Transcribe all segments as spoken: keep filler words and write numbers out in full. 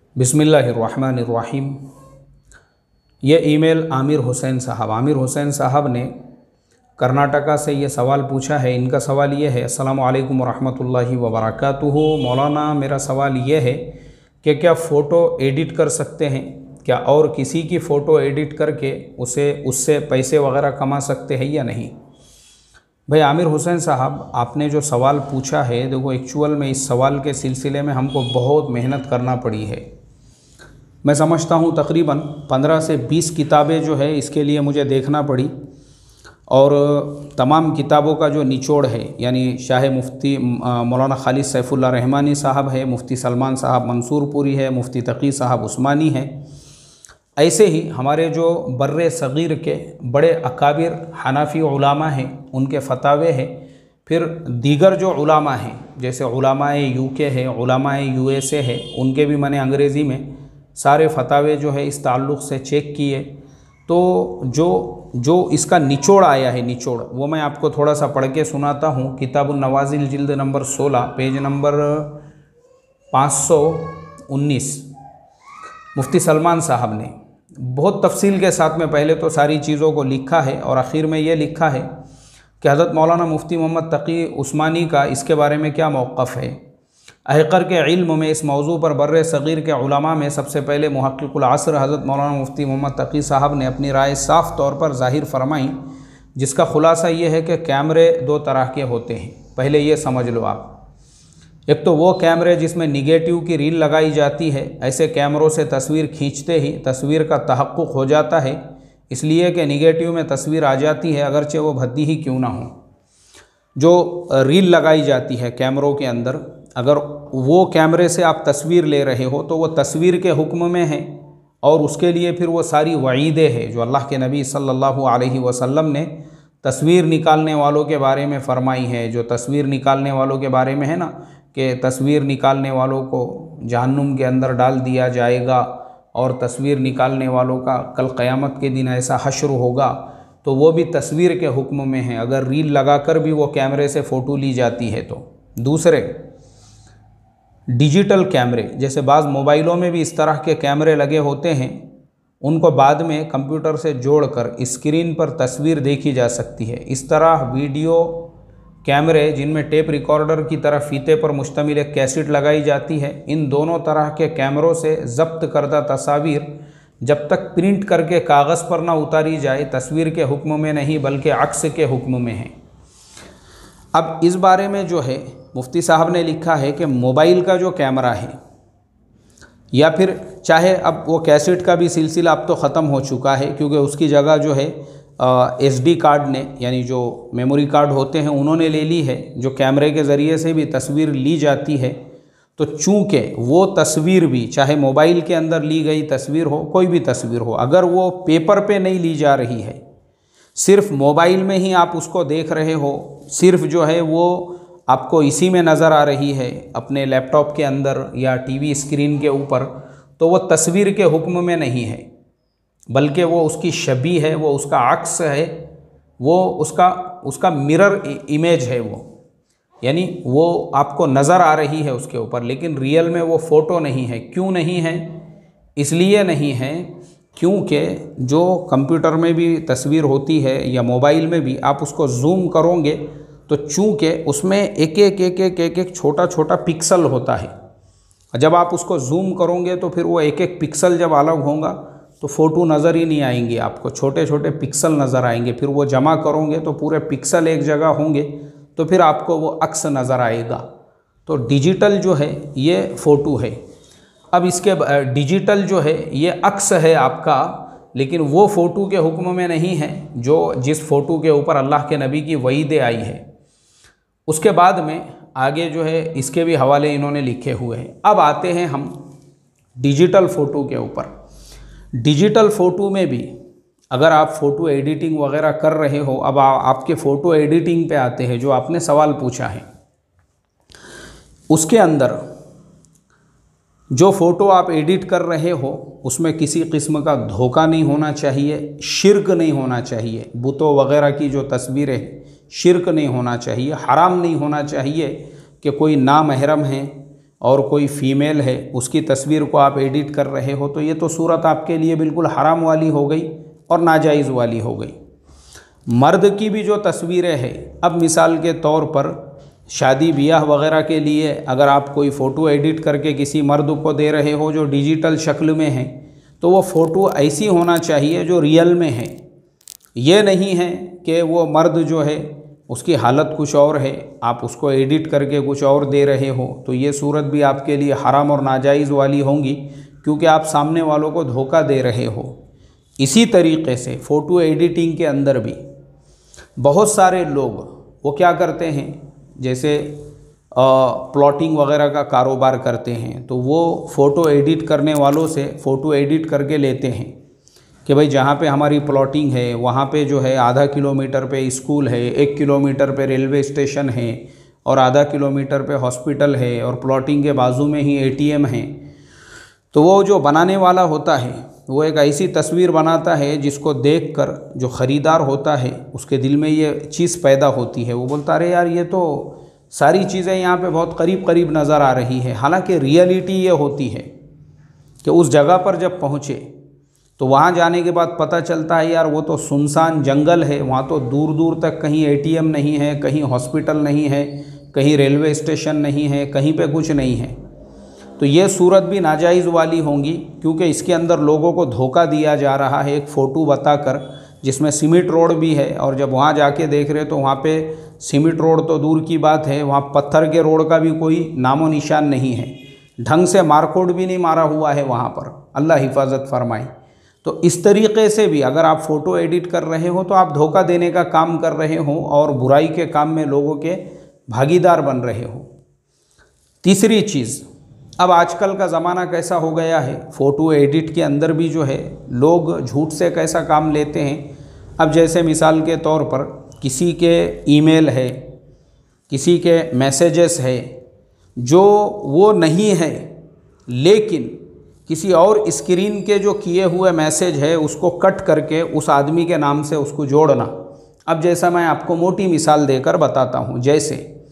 बिस्मिल्लाहिर्रहमानिर्रहीम। ये ईमेल आमिर हुसैन साहब आमिर हुसैन साहब ने कर्नाटका से ये सवाल पूछा है। इनका सवाल ये है, अस्सलामु अलैकुम वरहमतुल्लाहि वबरकातुहू। मौलाना, मेरा सवाल ये है कि क्या फ़ोटो एडिट कर सकते हैं क्या, और किसी की फ़ोटो एडिट करके उसे उससे पैसे वगैरह कमा सकते हैं या नहीं। भाई आमिर हुसैन साहब, आपने जो सवाल पूछा है, देखो एक्चुअल में इस सवाल के सिलसिले में हमको बहुत मेहनत करना पड़ी है। मैं समझता हूँ तकरीबन पंद्रह से बीस किताबें जो है इसके लिए मुझे देखना पड़ी, और तमाम किताबों का जो निचोड़ है, यानी शाह मुफ्ती मौलाना खालिद सैफुल्लाह रहमानी साहब है, मुफ्ती सलमान साहब मंसूरपुरी है, मुफ्ती तकी साहब उस्मानी है, ऐसे ही हमारे जो बर्रे सग़ीर के बड़े अकाबिर हनाफी उलामा हैं उनके फतावे हैं, फिर दीगर जो उलामा हैं जैसे उलामाए यूके है, उलामाए यूएसए है, उनके भी मैंने अंग्रेज़ी में सारे फतावे जो है इस ताल्लुक़ से चेक किए। तो जो जो इसका निचोड़ आया है, निचोड़ वो मैं आपको थोड़ा सा पढ़ के सुनाता हूँ। किताबुन नवाज़िल जिल्द नंबर सोलह, पेज नंबर पाँच सौ उन्नीस, मुफ्ती सलमान साहब ने बहुत तफसील के साथ में पहले तो सारी चीज़ों को लिखा है, और आखिर में ये लिखा है कि हज़रत मौलाना मुफ्ती मोहम्मद तकी उस्मानी का इसके बारे में क्या मौक़िफ़ है। अहकर के इल्म में इस मौजू पर बर्रे सग़ीर के उलमा में सबसे पहले मुहक्किकुल असर हज़रत मौलाना मुफ्ती मोहम्मद तकी साहब ने अपनी राय साफ़ तौर पर ज़ाहिर फरमाई, जिसका ख़ुलासा ये है कि कैमरे दो तरह के होते हैं। पहले ये समझ लो आप, एक तो वो कैमरे जिसमें निगेटिव की रील लगाई जाती है, ऐसे कैमरों से तस्वीर खींचते ही तस्वीर का तहक़्क़ुक़ हो जाता है, इसलिए कि निगेटिव में तस्वीर आ जाती है अगरचे वो भद्दी ही क्यों ना हो। जो रील लगाई जाती है कैमरों के अंदर, अगर वो कैमरे से आप तस्वीर ले रहे हो तो वो तस्वीर के हुक्म में है, और उसके लिए फिर वो सारी वईदें हैं जो अल्लाह के नबी सल्लल्लाहु अलैहि वसल्लम ने तस्वीर निकालने वालों के बारे में फ़रमाई है। जो तस्वीर निकालने वालों के बारे में है ना, कि तस्वीर निकालने वालों को जहन्नुम के अंदर डाल दिया जाएगा, और तस्वीर निकालने वालों का कल क़यामत के दिन ऐसा हश्र होगा, तो वो भी तस्वीर के हुक्म में है, अगर रील लगाकर भी वो कैमरे से फ़ोटो ली जाती है तो। दूसरे डिजिटल कैमरे, जैसे बाज़ मोबाइलों में भी इस तरह के कैमरे लगे होते हैं, उनको बाद में कंप्यूटर से जोड़कर स्क्रीन पर तस्वीर देखी जा सकती है। इस तरह वीडियो कैमरे जिनमें टेप रिकॉर्डर की तरह फीते पर मुश्तमिल एक कैसेट लगाई जाती है, इन दोनों तरह के कैमरों से ज़ब्त करदा तस्वीर जब तक प्रिंट करके कागज़ पर ना उतारी जाए तस्वीर के हुक्म में नहीं बल्कि अक्स के हुक्म में है। अब इस बारे में जो है मुफ्ती साहब ने लिखा है कि मोबाइल का जो कैमरा है, या फिर चाहे अब वो कैसेट का भी सिलसिला अब तो ख़त्म हो चुका है, क्योंकि उसकी जगह जो है एस डी कार्ड ने, यानी जो मेमोरी कार्ड होते हैं उन्होंने ले ली है, जो कैमरे के ज़रिए से भी तस्वीर ली जाती है। तो चूँकि वो तस्वीर भी चाहे मोबाइल के अंदर ली गई तस्वीर हो, कोई भी तस्वीर हो, अगर वो पेपर पे नहीं ली जा रही है, सिर्फ मोबाइल में ही आप उसको देख रहे हो, सिर्फ जो है वो आपको इसी में नज़र आ रही है अपने लैपटॉप के अंदर या टीवी स्क्रीन के ऊपर, तो वो तस्वीर के हुक्म में नहीं है, बल्कि वो उसकी शबी है, वो उसका अक्स है, वो उसका उसका मिरर इमेज है वो, यानी वो आपको नज़र आ रही है उसके ऊपर, लेकिन रियल में वो फ़ोटो नहीं है। क्यों नहीं है? इसलिए नहीं है क्योंकि जो कंप्यूटर में भी तस्वीर होती है या मोबाइल में भी, आप उसको जूम करोगे तो चूँकि उसमें एक एक एक एक एक एक छोटा छोटा पिक्सल होता है, जब आप उसको जूम करोगे तो फिर वो एक एक पिक्सल जब अलग होगा तो फ़ोटो नज़र ही नहीं आएंगी आपको, छोटे छोटे पिक्सल नज़र आएंगे। फिर वो जमा करोगे तो पूरे पिक्सल एक जगह होंगे, तो फिर आपको वो अक्स नज़र आएगा। तो डिजिटल जो है ये फ़ोटो है। अब इसके डिजिटल जो है ये अक्स है आपका, लेकिन वो फ़ोटो के हुक्म में नहीं है जो जिस फ़ोटो के ऊपर अल्लाह के नबी की वईदें आई है। उसके बाद में आगे जो है इसके भी हवाले इन्होंने लिखे हुए हैं। अब आते हैं हम डिजिटल फ़ोटो के ऊपर। डिजिटल फ़ोटो में भी अगर आप फ़ोटो एडिटिंग वगैरह कर रहे हो, अब आ, आपके फ़ोटो एडिटिंग पे आते हैं जो आपने सवाल पूछा है, उसके अंदर जो फ़ोटो आप एडिट कर रहे हो उसमें किसी किस्म का धोखा नहीं होना चाहिए, शिर्क नहीं होना चाहिए, बुतों वगैरह की जो तस्वीरें, शिर्क नहीं होना चाहिए, हराम नहीं होना चाहिए कि कोई नामहरम है और कोई फ़ीमेल है उसकी तस्वीर को आप एडिट कर रहे हो, तो ये तो सूरत आपके लिए बिल्कुल हराम वाली हो गई और नाजायज़ वाली हो गई। मर्द की भी जो तस्वीरें हैं, अब मिसाल के तौर पर शादी ब्याह वगैरह के लिए अगर आप कोई फ़ोटो एडिट करके किसी मर्द को दे रहे हो जो डिजिटल शक्ल में है, तो वो फ़ोटो ऐसी होना चाहिए जो रियल में है। ये नहीं है कि वो मर्द जो है उसकी हालत कुछ और है, आप उसको एडिट करके कुछ और दे रहे हो, तो ये सूरत भी आपके लिए हराम और नाजायज़ वाली होंगी, क्योंकि आप सामने वालों को धोखा दे रहे हो। इसी तरीक़े से फ़ोटो एडिटिंग के अंदर भी बहुत सारे लोग वो क्या करते हैं, जैसे प्लॉटिंग वगैरह का कारोबार करते हैं, तो वो फ़ोटो एडिट करने वालों से फ़ोटो एडिट करके लेते हैं कि भाई जहाँ पे हमारी प्लॉटिंग है वहाँ पे जो है आधा किलोमीटर पे स्कूल है, एक किलोमीटर पे रेलवे स्टेशन है और आधा किलोमीटर पे हॉस्पिटल है और प्लॉटिंग के बाजू में ही एटीएम है। तो वो जो बनाने वाला होता है वो एक ऐसी तस्वीर बनाता है जिसको देखकर जो ख़रीदार होता है उसके दिल में ये चीज़ पैदा होती है, वो बोलता अरे यार ये तो सारी चीज़ें यहाँ पे बहुत करीब करीब नज़र आ रही है। हालांकि रियलिटी ये होती है कि उस जगह पर जब पहुँचे तो वहाँ जाने के बाद पता चलता है यार वो तो सुनसान जंगल है, वहाँ तो दूर दूर तक कहीं एटीएम नहीं है, कहीं हॉस्पिटल नहीं है, कहीं रेलवे स्टेशन नहीं है, कहीं पे कुछ नहीं है। तो ये सूरत भी नाजायज़ वाली होंगी, क्योंकि इसके अंदर लोगों को धोखा दिया जा रहा है एक फ़ोटो बताकर जिसमें सीमेंट रोड भी है, और जब वहाँ जाके देख रहे तो वहाँ पे सीमेंट रोड तो दूर की बात है, वहाँ पत्थर के रोड का भी कोई नामो निशान नहीं है, ढंग से मारकोड भी नहीं मारा हुआ है वहाँ पर, अल्लाह हिफाजत फरमाए। तो इस तरीक़े से भी अगर आप फ़ोटो एडिट कर रहे हो तो आप धोखा देने का काम कर रहे हो और बुराई के काम में लोगों के भागीदार बन रहे हो। तीसरी चीज़, अब आजकल का ज़माना कैसा हो गया है, फ़ोटो एडिट के अंदर भी जो है लोग झूठ से कैसा काम लेते हैं। अब जैसे मिसाल के तौर पर किसी के ईमेल है, किसी के मैसेजेस है जो वो नहीं है, लेकिन किसी और स्क्रीन के जो किए हुए मैसेज है उसको कट करके उस आदमी के नाम से उसको जोड़ना। अब जैसा मैं आपको मोटी मिसाल देकर बताता हूँ, जैसे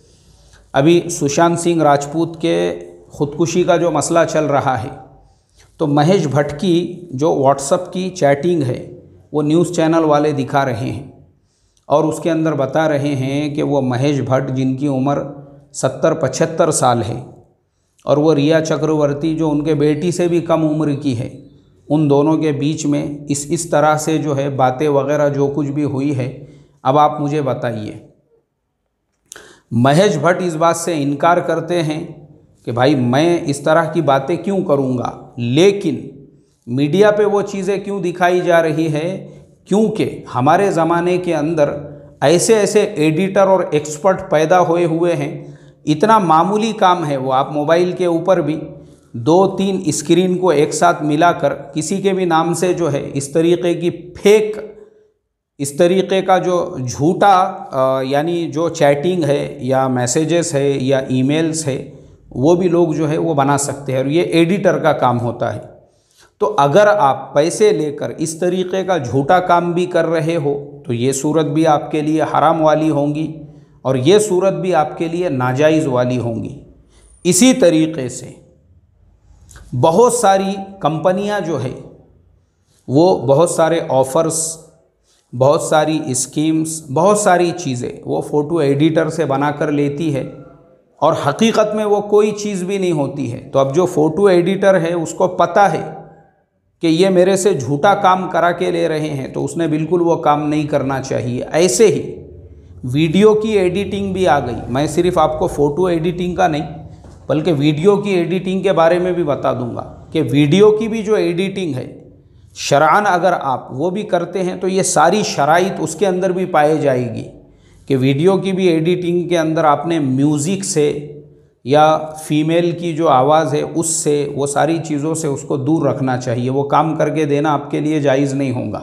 अभी सुशांत सिंह राजपूत के ख़ुदकुशी का जो मसला चल रहा है, तो महेश भट्ट की जो व्हाट्सएप की चैटिंग है वो न्यूज़ चैनल वाले दिखा रहे हैं और उसके अंदर बता रहे हैं कि वो महेश भट्ट जिनकी उम्र सत्तर पचहत्तर साल है और वो रिया चक्रवर्ती जो उनके बेटी से भी कम उम्र की है, उन दोनों के बीच में इस इस तरह से जो है बातें वगैरह जो कुछ भी हुई है। अब आप मुझे बताइए, महेश भट्ट इस बात से इनकार करते हैं कि भाई मैं इस तरह की बातें क्यों करूँगा, लेकिन मीडिया पे वो चीज़ें क्यों दिखाई जा रही है, क्योंकि हमारे ज़माने के अंदर ऐसे ऐसे एडिटर और एक्सपर्ट पैदा हुए हुए हैं। इतना मामूली काम है वो, आप मोबाइल के ऊपर भी दो तीन स्क्रीन को एक साथ मिलाकर किसी के भी नाम से जो है इस तरीक़े की फेक, इस तरीक़े का जो झूठा यानी जो चैटिंग है या मैसेजेस है या ईमेल्स है वो भी लोग जो है वो बना सकते हैं, और ये एडिटर का काम होता है। तो अगर आप पैसे लेकर इस तरीक़े का झूठा काम भी कर रहे हो तो ये सूरत भी आपके लिए हराम वाली होंगी और ये सूरत भी आपके लिए नाजायज़ वाली होंगी। इसी तरीक़े से बहुत सारी कंपनियां जो है वो बहुत सारे ऑफ़र्स, बहुत सारी स्कीम्स, बहुत सारी चीज़ें वो फ़ोटो एडिटर से बनाकर लेती है और हकीकत में वो कोई चीज़ भी नहीं होती है। तो अब जो फ़ोटो एडिटर है उसको पता है कि ये मेरे से झूठा काम करा के ले रहे हैं, तो उसने बिल्कुल वो काम नहीं करना चाहिए। ऐसे ही वीडियो की एडिटिंग भी आ गई। मैं सिर्फ आपको फ़ोटो एडिटिंग का नहीं बल्कि वीडियो की एडिटिंग के बारे में भी बता दूंगा कि वीडियो की भी जो एडिटिंग है शरअन अगर आप वो भी करते हैं तो ये सारी शराइत उसके अंदर भी पाई जाएगी कि वीडियो की भी एडिटिंग के अंदर आपने म्यूज़िक से या फीमेल की जो आवाज़ है उससे, वो सारी चीज़ों से उसको दूर रखना चाहिए। वो काम करके देना आपके लिए जायज़ नहीं होगा।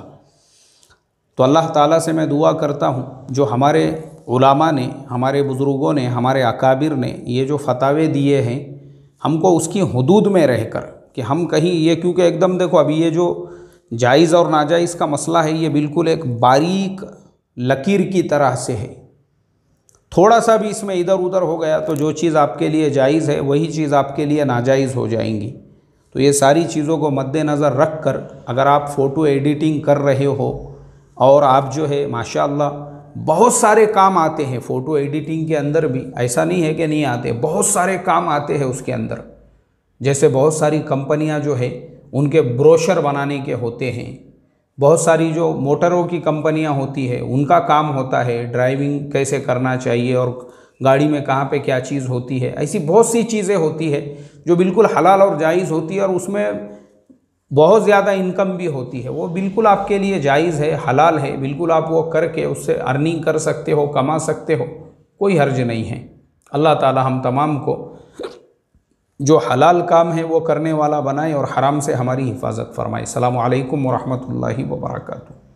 तो अल्लाह ताला से मैं दुआ करता हूँ जो हमारे उलामा ने, हमारे बुज़ुर्गों ने, हमारे अकाबिर ने ये जो फतावे दिए हैं, हमको उसकी हुदूद में रहकर कि हम कहीं ये, क्योंकि एकदम देखो अभी ये जो जायज़ और नाजायज़ का मसला है ये बिल्कुल एक बारीक लकीर की तरह से है। थोड़ा सा भी इसमें इधर उधर हो गया तो जो चीज़ आपके लिए जायज़ है वही चीज़ आपके लिए नाजायज़ हो जाएंगी। तो ये सारी चीज़ों को मद्देनज़र रख कर अगर आप फ़ोटो एडिटिंग कर रहे हो और आप जो है माशाअल्लाह बहुत सारे काम आते हैं फ़ोटो एडिटिंग के अंदर भी, ऐसा नहीं है कि नहीं आते, बहुत सारे काम आते हैं उसके अंदर। जैसे बहुत सारी कंपनियां जो है उनके ब्रोशर बनाने के होते हैं, बहुत सारी जो मोटरों की कंपनियां होती है उनका काम होता है ड्राइविंग कैसे करना चाहिए और गाड़ी में कहाँ पे क्या चीज़ होती है। ऐसी बहुत सी चीज़ें होती है जो बिल्कुल हलाल और जायज़ होती है और उसमें बहुत ज़्यादा इनकम भी होती है। वो बिल्कुल आपके लिए जायज़ है, हलाल है, बिल्कुल आप वो करके उससे अर्निंग कर सकते हो, कमा सकते हो, कोई हर्ज नहीं है। अल्लाह ताला हम तमाम को जो हलाल काम है वो करने वाला बनाए और हराम से हमारी हिफाजत फरमाए। अस्सलामु अलैकुम व रहमतुल्लाहि व बरकातुहू।